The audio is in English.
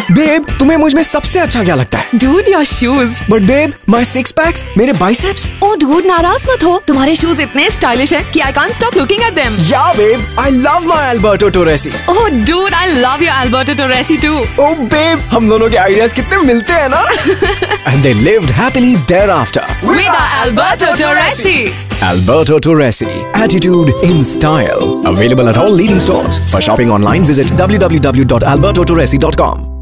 Babe, तुम्हें मुझ में सबसे अच्छा क्या लगता है? Dude, your shoes. But babe, my six packs, मेरे बाइसेप्स। Oh, dude, नाराज मत हो। तुम्हारे शूज इतने स्टाइलिश हैं कि I can't stop looking at them. या babe, I love my Alberto Torresi. Oh, dude, I love your Alberto Torresi too. Oh babe, हम दोनों के आइडियाज कितने मिलते हैं ना? And they lived happily thereafter. With our Alberto Torresi. Alberto Torresi, attitude in style. Available at all leading stores. For shopping online, visit www.albertotorresi.com.